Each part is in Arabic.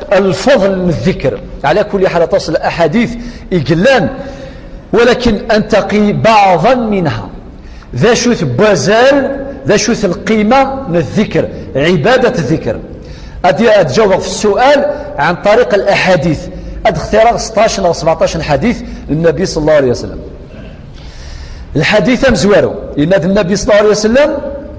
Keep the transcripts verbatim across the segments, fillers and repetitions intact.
الفضل من الذكر. على كل حال تصل أحاديث إقلان، ولكن أنتقي بعضا منها. ذا شوث بازال ذا شوث القيمة من الذكر، عبادة الذكر. أدي أتجاوب في السؤال عن طريق الأحاديث. أد اختيار ستة عشر أو سبعة عشر حديث للنبي صلى الله عليه وسلم. الحديث مزوارو إن النبي صلى الله عليه وسلم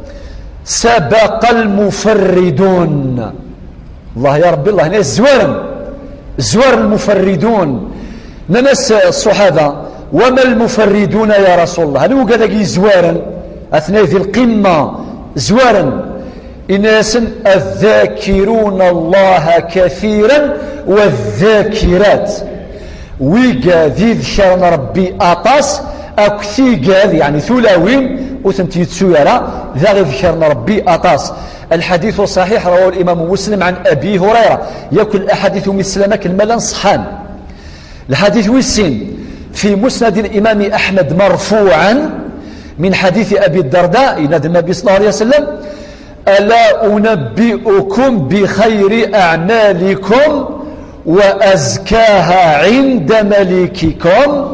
سبق المفردون. الله يا ربي الله هنا الزوار زوار المفردون. ناس الصحابة وما المفردون يا رسول الله؟ هل هو كذا زوارا أثناء ذي القمة زوارا؟ إناس الذاكرون الله كثيرا والذاكرات. ويقا ذي ذكرنا ربي أطاس أكثي قاذ يعني ثلاوين وثنتي تسويرا ذا ذكرنا ربي أطاس. الحديث صحيح رواه الإمام مسلم عن أبي هريرة يأكل أحاديث مسلمة كالملا صحان. الحديث ويسين في مسند الإمام أحمد مرفوعا من حديث أبي الدرداء إن النبي صلى الله عليه وسلم: ألا أنبئكم بخير أعمالكم وأزكاها عند مليككم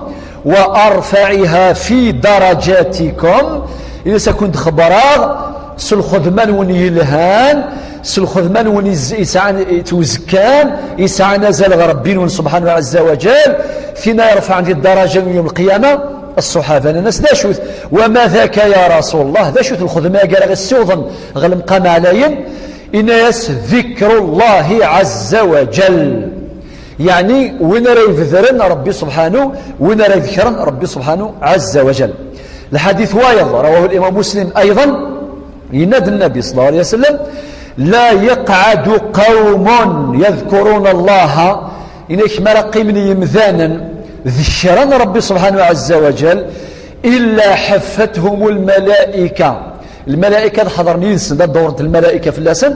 وأرفعها في درجاتكم؟ إذا سكنت خبراغ سلخذمان وني الهان سلخذمان وني يسعى توزكان يسعى نزل ربين سبحانه عز وجل فينا يرفع عند الدرجة يوم القيامة. الصحابة الناس ذا شوث وما ذاك يا رسول الله؟ ذا شوث الخدمة قال السوضن غلم قام عليهم إناس ذكر الله عز وجل. يعني وين راه يذكرن ربي سبحانه وين راه يذكرن ربي سبحانه عز وجل. الحديث وايض رواه الإمام مسلم أيضا ينادي النبي صلى الله عليه وسلم: لا يقعد قوم يذكرون الله إنك مرقي من يمذانا ذكرا ربي سبحانه عز وجل إلا حفتهم الملائكة. الملائكة حضرني ينسن دورة الملائكة في اللسن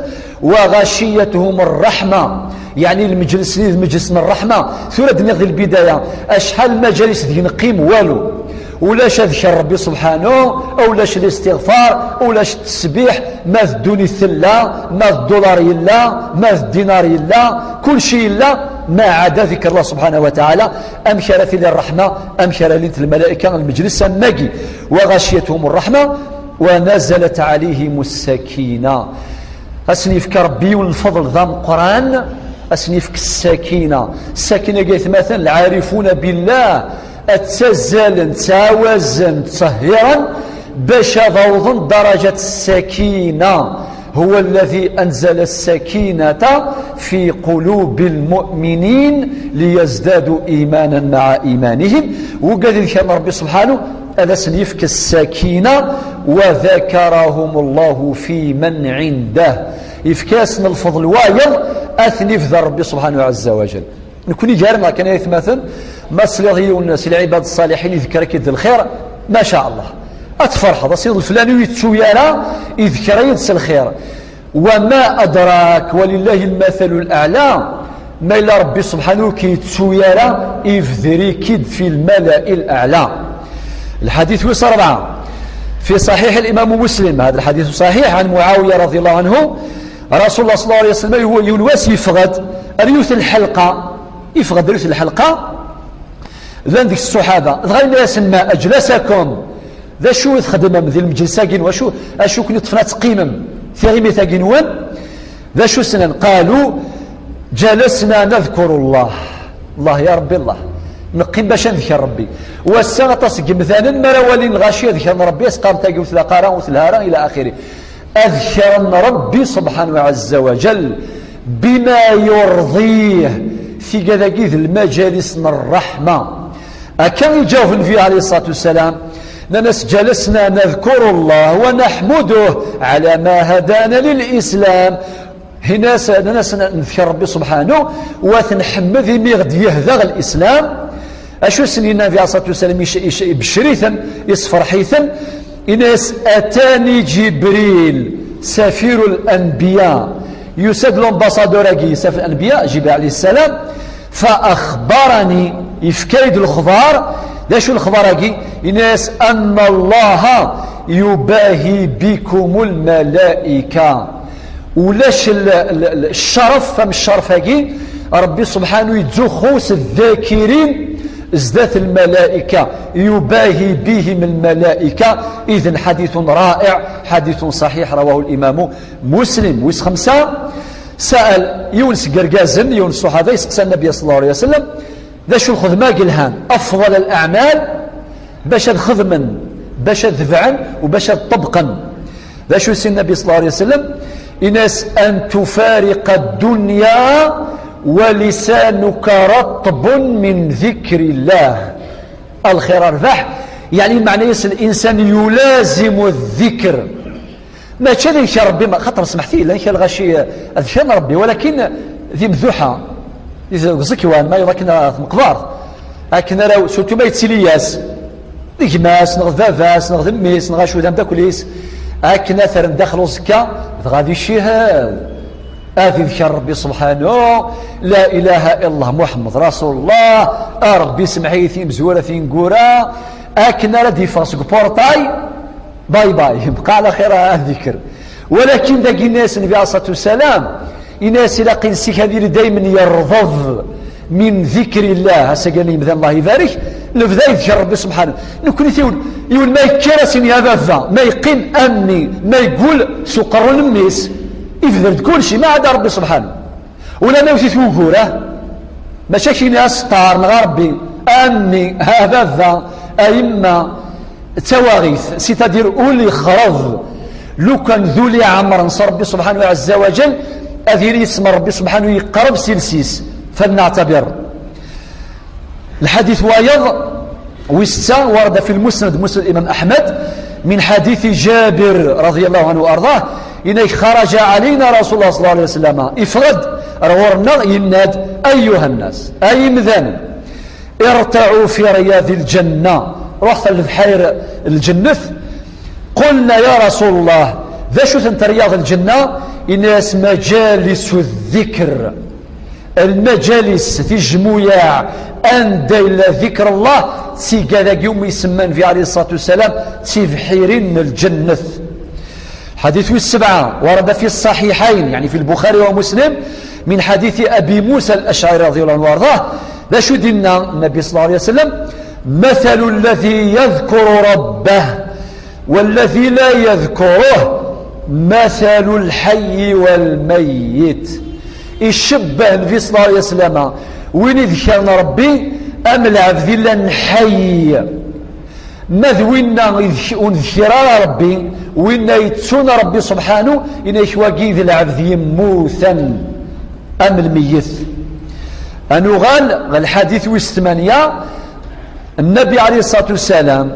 وغشيتهم الرحمة. يعني المجلس المجلس من الرحمة ثورة نغذي البداية أشحال المجالس ذي نقيم والو ولاش ذكر ربي سبحانه أولاش الاستغفار أولاش التسبيح ما الدوني الثلة ما الدولار إلا ما الدينار إلا كل شيء إلا ما عدا ذكر الله سبحانه وتعالى. أمشر في الرحمة أمشر لنت الملائكة المجلس سماقي وغشيتهم الرحمة ونزلت عليهم السكينة. أسنيفك ربي والفضل ذا القرآن أسنيفك السكينة. السكينة قيث مثلا العارفون بالله أتزال تعوزا تصهرا باش ضوض درجة السكينة. هو الذي أنزل السكينة في قلوب المؤمنين ليزدادوا إيمانا مع إيمانهم. وقال كان ربي سبحانه ألا سنيفك السكينة وذكرهم الله في من عنده. إفكاسنا الفضل وايض أثني في ربي سبحانه عز وجل. نكوني جارنا كان يتمثل ما سلغي الناس العباد الصالحين يذكرك يد الخير ما شاء الله أتفرح هذا سيد الفلاني يتسويانا يذكر يدس الخير. وما أدراك ولله المثل الأعلى ما إلا ربي سبحانه كي يتسويانا يفذري كد في الملأ الأعلى. الحديث وصل أربعة في صحيح الإمام مسلم. هذا الحديث صحيح عن معاوية رضي الله عنه رسول الله صلى الله عليه وسلم هو ينواس يفغد ريوث الحلقة يفغد ريوث الحلقة ذا ذيك الصحابة غير يسمى أجلسكم ذا شو يخدم من ذي المجلساقين وشو أشو كنت طفنات قيمم في غيمة تاقينوان ذا شو سنن قالوا جلسنا نذكر الله. الله يا ربي الله نقيم باش نذكر ربي والسنة تصق مثلا مروالين غاشية ذكرنا ربي اسقام تاقي وثلاقارا وثلهارا إلى آخره. أذكرنا ربي سبحانه عز وجل بما يرضيه في كذاكيذ المجالس من الرحمة. أكان يجاوب النبي عليه الصلاة والسلام ناس جلسنا نذكر الله ونحمده على ما هدانا للإسلام. هنا ناس نذكر ربي سبحانه وثنحمد ميغد يهذغ الإسلام. أشو سنين النبي عليه الصلاة والسلام بشريثا يصفر حيثا إناس أتاني جبريل سفير الأنبياء يسد الامباسادور سفير الأنبياء جبريل عليه السلام فأخبرني يفكيد الخبار لا شو الخبار إناس أن الله يباهي بكم الملائكة ولاش الشرف فم الشرف هاكي ربي سبحانه يتزخوس الذاكرين ازدات الملائكة يباهي بهم الملائكة. إذن حديث رائع حديث صحيح رواه الإمام مسلم. ويس خمسة سأل يونس قرقازن يونس الصحابي سأل النبي صلى الله عليه وسلم ذا شو الخدمة قلهان أفضل الأعمال باش خدما باش ذبعا وباش طبقا. ذا شو سي النبي صلى الله عليه وسلم إناس أن تفارق الدنيا ولسانك رطب من ذكر الله. الخير أرباح يعني معنى يس الإنسان يلازم الذكر ما تشذي شي ربي ما خاطر سمحتي لا يخل غشي أذكر ربي ولكن ذي مذوحة زكوان ما يراكنا مقبار لكن لو سوتو ما يتسلياس ديكماس نغ ذافاس نغ ذميس نغ شو دام داكوليس لكن أثر داخل زكا غادي الشهاد آذي ذكر ربي سبحانه لا إله إلا الله محمد رسول الله ربي سمعي ثيم مزورة ثيم قورا أكنا ردي فاسق بورتاي باي باي بقى على خير الذكر. ولكن ذاك الناس النبي عليه الصلاة والسلام الناس إلى قنسيك هذه دائما يرضض من ذكر الله. هسا قال لي مثلا الله يبارك لبدا يذكر ربي سبحانه نكون يقول يقول ما يكرسني هذا ذا ما يقين أمني ما يقول سقر الميس يفذر كل شيء ما عدا ربي سبحانه ولا ما يوثي وقوره ماشي شي ناس طار نغا ربي أمني هذا ذا أئمة تواغيث سيتادير أولي خرض لو كان ذولي عمر نصر ربي سبحانه عز وجل أذير اسم ربي سبحانه يقرب سلسيس فلنعتبر. الحديث وايض وستة ورد في المسند مسند الإمام أحمد من حديث جابر رضي الله عنه وأرضاه إنه خرج علينا رسول الله صلى الله عليه وسلم إفرد رورنا يناد أيها الناس أي مذان ارتعوا في رياض الجنة رحت لبحير الجنة قلنا يا رسول الله ذا شو انت رياض الجنة الناس مجالس الذكر المجالس في جمويا أندى إلى ذكر الله سيقا ذاك يوم يسمى في عليه الصلاة والسلام تفحيرين الجنة. حديث السبعة ورد في الصحيحين يعني في البخاري ومسلم من حديث أبي موسى الأشعري رضي الله عنه وارضاه لا شو دينا النبي صلى الله عليه وسلم مثل الذي يذكر ربه والذي لا يذكره مثل الحي والميت. يشبه النبي صلى الله عليه وسلم وين يذكرنا ربي أم العبد إلا نحي ماذ وين نذكر ربي وين يتسون ربي سبحانه إن يشواقي ذي العبد يموثا أم الميت. أنو غال الحديث والثمانية النبي عليه الصلاة والسلام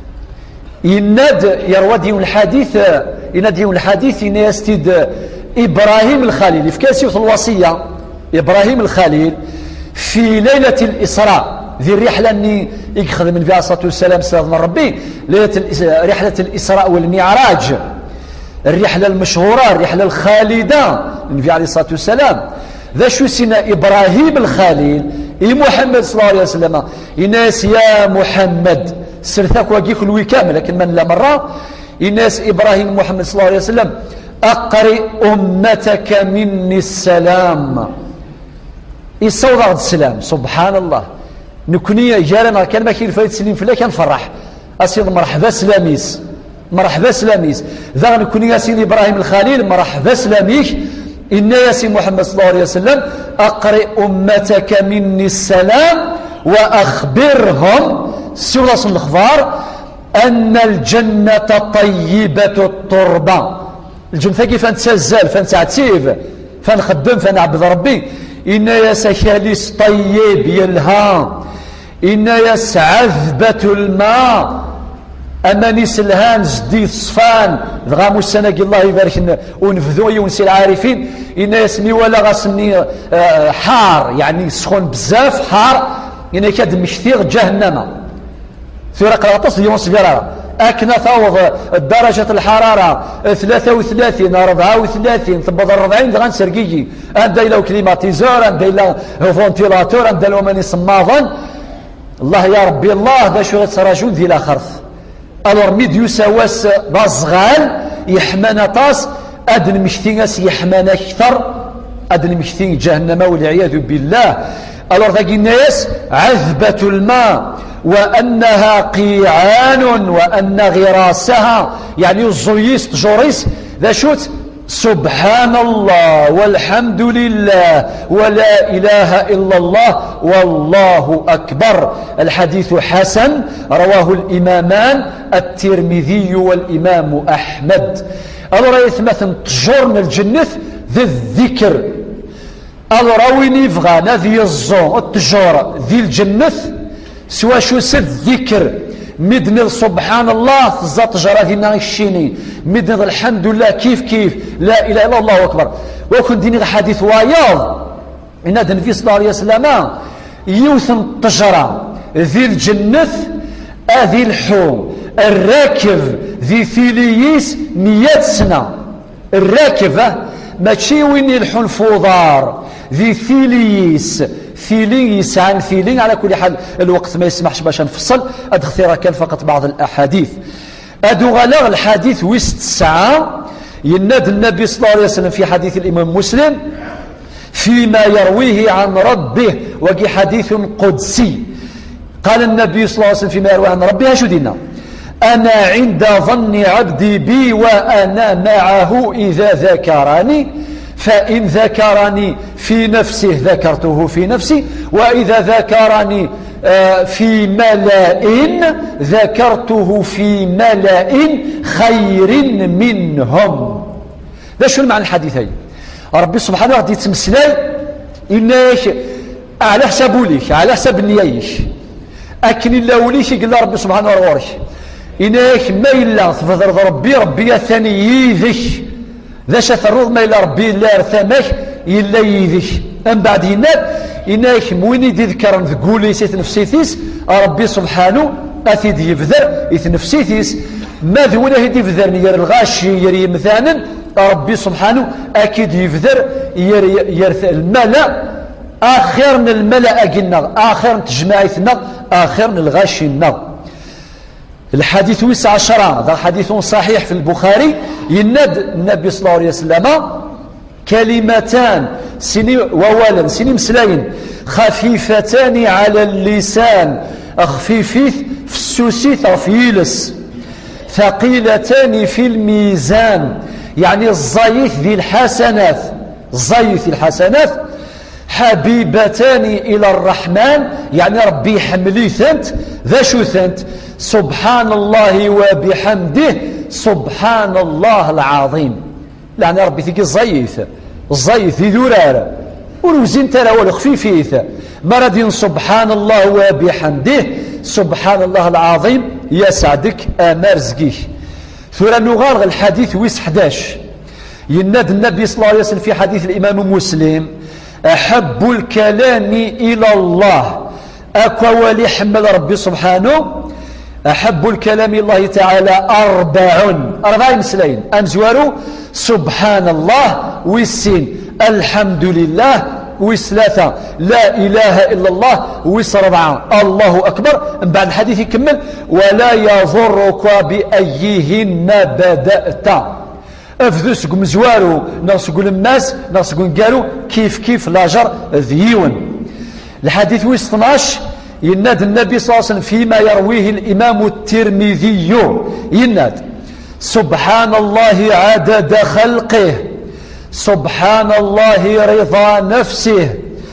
يناد يروي الحديث ينادي الحديث إن يستد إبراهيم الخليل في كاسيوث الوصية إبراهيم الخليل في ليلة الإسراء ذي الرحلة اللي يخدم النبي عليه الصلاة والسلام استاذنا ربي ليلة رحلة الإسراء والمعراج الرحلة المشهورة الرحلة الخالدة النبي عليه الصلاة والسلام ذا شو سنا إبراهيم الخليل إي محمد صلى الله عليه وسلم الناس يا محمد سرثاك وقيك الوي كامل لكن من لا مرة الناس إبراهيم محمد صلى الله عليه وسلم أقرئ أمتك مني السلام يصور السلام سبحان الله نكوني جارنا كان ما كاين فايت سليم فلا كان فرح أسيد مرحبا سلاميس مرحبا سلاميس ذا نكوني ياسين إبراهيم الخليل مرحبا سلاميك إن ياسين محمد صلى الله عليه وسلم أقرئ أمتك مني السلام وأخبرهم سورة الأخبار أن الجنة طيبة التربة. الجنة كيف نتسزل فنتعتيب فنخدم فنعبد ربي إن يسكاليس طيب يلها إن يس عذبة الماء أمانيس الهان جديد صفان غامو السنة الله يبارك ونفذو يونسي العارفين إن يسمي ولا غاسمني حار يعني سخون بزاف حار إن كاد مشثيغ جهنم في رقم تصل يونس جرارة أكنا فوض درجة الحرارة ثلاثة وثلاثين أربعة وثلاثين تبض الربعين دغان سرقيجي أندا إلى كليماتيزور أندا إلى فونتيلاتور أندا لو ماني صماضا الله يا ربي الله باش يتسرجون ذي الآخرث ألور ميد يساواس بازغال يحمانا طاس أدن مشتيناس يحمان أكثر أدن مشتين جهنم والعياذ بالله. ألور ذاك الناس عذبة الماء وأنها قيعان وأن غراسها يعني الزويس تجوريس ذا شوت سبحان الله والحمد لله ولا إله إلا الله والله أكبر. الحديث حسن رواه الإمامان الترمذي والإمام أحمد. ألور يثمثن تجورنا الجنة ذي الذكر الراويني فغانا ذي الزون التجارة ذي الجنة سوا شو سد ذكر مدن سبحان الله تزات تجارة ذينا الشيني مدن الحمد لله كيف كيف لا إله إلا الله أكبر. وكن ديني حديث وايض إن هذا النبي صلى الله عليه وسلم يوثن التجارة ذي الجنة ذي الحوم الراكب ذي ثيليس مئة سنة الراكبة ماشي وين يلحون الفضار ذي ثيليس ثيليس عن ثيلين. على كل حال الوقت ما يسمحش باش نفصل ادخثيرا كان فقط بعض الاحاديث. ادو غلغ الحديث وست الساعه يناد النبي صلى الله عليه وسلم في حديث الامام مسلم فيما يرويه عن ربه وكي حديث قدسي. قال النبي صلى الله عليه وسلم فيما يرويه عن ربه شو دينا أنا عند ظن عبدي بي وأنا معه إذا ذكرني فإن ذكرني في نفسه ذكرته في نفسي وإذا ذكرني في ملأ ذكرته في ملأ خير منهم. ذا شو المعنى الحديثين؟ ربي سبحانه غادي يتمثلي إناش على حساب ليش على حساب نيايش أكن الله وليش قال ربي سبحانه ورش إناك ما إلا تفضل ربي ربي الثاني يذش ذا شثرض ما إلا ربي إلا ارثمك إلا يذش أم بعد هناك إناك مويني دي ذكرا تقولي سيث نفسيثيس ربي سبحانه أثيد يفذر إث نفسيثيس ما ذونا هدي يفذر ير الغاشي يري مثانا ربي سبحانه أكيد يفذر يرث الملأ آخر من الملأ قلنا آخر من تجمعيثنا آخر من الغاشينا. الحديث وسع عشرة هذا حديث صحيح في البخاري يناد النبي صلى الله عليه وسلم كلمتان سني وولا سني مسلاين خفيفتان على اللسان خفيفيث في السوسيث رفيلس ثقيلتان في الميزان يعني الزيث ذي الحسنات الزيث الحسنات حبيبتان إلى الرحمن يعني ربي حملي ثنت ذا شو ثنت سبحان الله وبحمده سبحان الله العظيم. يعني ربي ثقي الزيث الزيث ذي ذرارة ولوزين ترى والخفيفيث مرد سبحان الله وبحمده سبحان الله العظيم يسعدك آمار زقيش. ثورة نغارغ الحديث ويس حداش يناد النبي صلى الله عليه وسلم في حديث الإمام مسلم أحب الكلام إلى الله أكوى ولي حمل ربي سبحانه أحب الكلام الله تعالى أربع أربع مسلين أنزوارو سبحان الله والسين الحمد لله وثلاثة لا إله إلا الله وسربعة الله أكبر. من بعد الحديث يكمل ولا يضرك بأيهن بدأت افذوس قم زوارو ناس قول الناس ناس قول قالوا كيف كيف لاجر ذيون. الحديث ويس اثناش يناد النبي صلى الله عليه وسلم فيما يرويه الإمام الترمذي يناد سبحان الله عدد خلقه سبحان الله رضا نفسه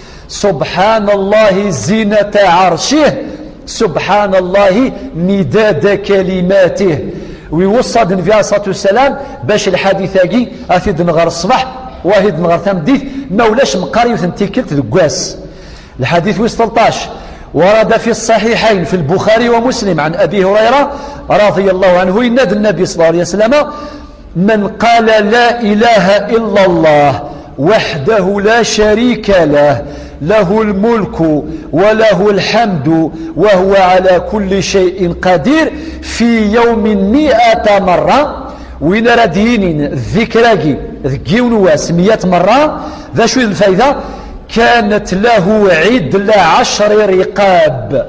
سبحان الله زينة عرشه سبحان الله مداد كلماته. ويوصد النبي عليه الصلاة والسلام باش الحديث هاكي أثيد نغار الصباح واحد نغار تمديث ما ولاش مقاري وثنتيكلت ذكواس. الحديث ويس ثلاثطاش ورد في الصحيحين في البخاري ومسلم عن أبي هريرة رضي الله عنه يناد النبي صلى الله عليه وسلم من قال لا إله إلا الله وحده لا شريك له له الملك وله الحمد وهو على كل شيء قدير في يوم مئة مرة وين ردينين الذكراكي ذكيون واس مئة مرة ذا شو الفايدة كانت له عدل عشر رقاب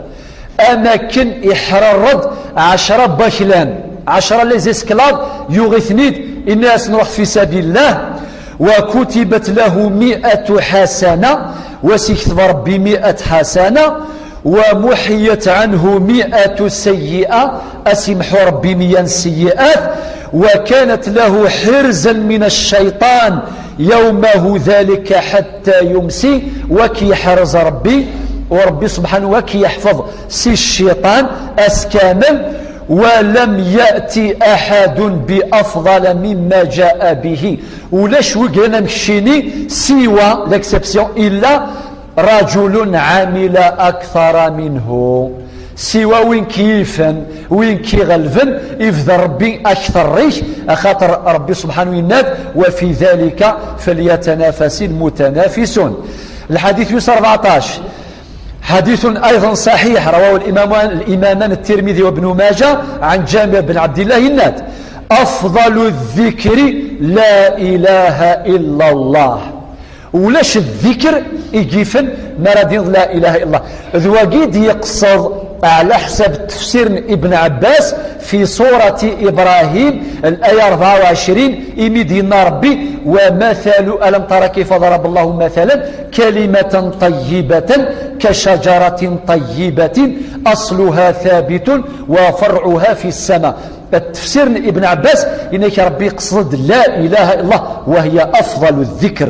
أماكن إحررد عشرة بخلان عشرة ليزيسكلاب يغثنيد الناس نروح في سبيل الله وكتبت له مئة حسنة وسيكتب ربي مئة حسنة ومحيت عنه مئة سيئة أسمح ربي مئة سيئات وكانت له حرزا من الشيطان يومه ذلك حتى يمسي وكي حرز ربي وربي سبحانه وكي يحفظ سي الشيطان أسكامل ولم يأتي أحد بأفضل مما جاء به ولاش وقنا مشيني سوى لكسبسيون إلا رجل عمل أكثر منه سوى وين كيفن وين كي غلفن يفضل ربي أكثر ريش أخاطر ربي سبحانه يناد وفي ذلك فليتنافس المتنافسون. الحديث يسر أربعطاش حديث أيضا صحيح رواه الإمامان, الإمامان الترمذي وابن ماجه عن جابر بن عبد الله الناد أفضل الذكر لا إله إلا الله ولاش الذكر يجيفن مرادين لا إله إلا الله ذواقيد يقصد على حسب تفسير ابن عباس في سورة إبراهيم الآية أربعة وعشرين إمدين ربي ومثل ألم ترى كيف ضرب الله مثلا كلمة طيبة كشجرة طيبة أصلها ثابت وفرعها في السماء. التفسير ابن عباس إنك ربي يقصد لا إله إلا الله وهي أفضل الذكر.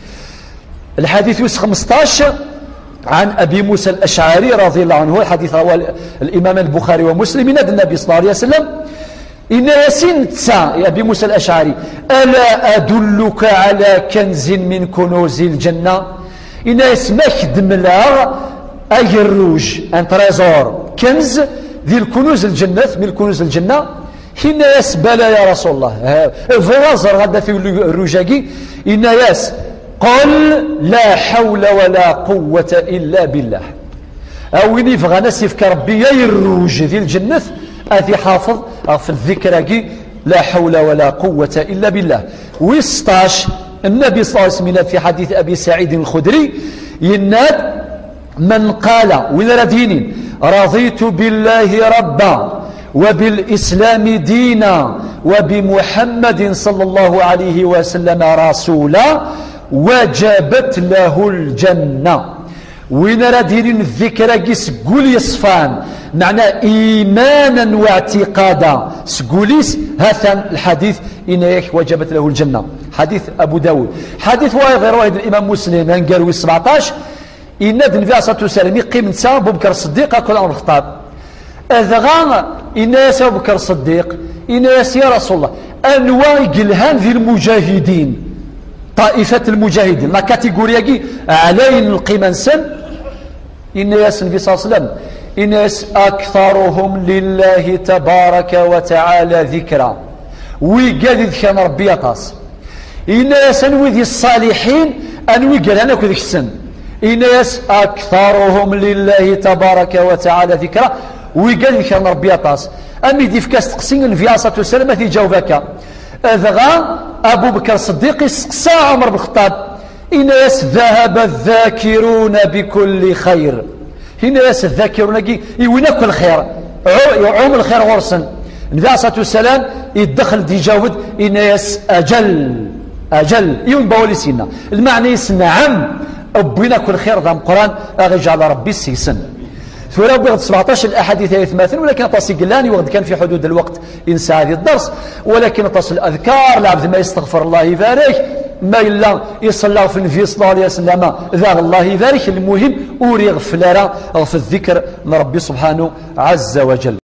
الحديث يوسف خمسطاش عن أبي موسى الأشعري رضي الله عنه الحديث رواه الإمام البخاري ومسلم نادى النبي صلى الله عليه وسلم إن ياسين تسع يا أبي موسى الأشعري ألا أدلك على كنز من كنوز الجنة إن اسمك دملاغ أي الروج أن تريزور كنز ذي الكنوز الجنة من كنوز الجنة إن ياس بلا يا رسول الله فرازر غدا في الروجاكي إن ياس قل لا حول ولا قوة إلا بالله أو نفغى نسيف كربي يروج ذي الجنة أذي حافظ في الذكر لا حول ولا قوة إلا بالله. ويستاش النبي صلى الله عليه وسلم في حديث أبي سعيد الخدري يناد من قال ولا دين رضيت بالله ربا وبالإسلام دينا وبمحمد صلى الله عليه وسلم رسولا وجبت له الجنة. وين راه دايرين الذكرى كي سقول يصفان معنى إيمانا واعتقادا سقوليس هذا الحديث إن وجبت له الجنة حديث أبو داود. حديث غير واحد الإمام مسلم قالوا سبعطاش إن النبي عليه الصلاة والسلام يقيم نساء أبو بكر الصديق أكل أمر الخطاب أذغان إن يا أبو بكر الصديق إن يا رسول الله أنواع قلهان ذي المجاهدين طائفة المجاهدين لا كاتيجوريا علين القيمة سن إن ياس النبي صلى الله عليه وسلم إن ياس أكثرهم لله تبارك وتعالى ذكرى ويقال ذكر ربي يطاس إن ياس أنوذي الصالحين أنوي قال أنا كذلك السن إن ياس أكثرهم لله تبارك وتعالى ذكرى ويقال ذكر ربي يطاس أمي دي فكاس تقسين النبي عليه الصلاة والسلام ما تجاوبك أذغى أبو بكر الصديق سقسى عمر بن الخطاب إن ياس ذهب الذاكرون بكل خير هنا ياس الذاكرون يوين كل خير يعوم الخير غرسا النبي عليه الصلاة والسلام يدخل دي جاود إن ياس أجل أجل يوم بولي سينا المعنى يسنا عم أبونا كل خير ذا القرآن أغجع على ربي السيسن ثورة بغض سبعطاش الأحاديث يثماثن ولكن تصل قلاني وقد كان في حدود الوقت إنسى هذه الدرس ولكن تصل الأذكار لعبد ما يستغفر الله يبارك ما إلا يصلى في النبي صلى الله عليه وسلم ذا الله يبارك المهم أوري غفلارا في الذكر من ربي سبحانه عز وجل.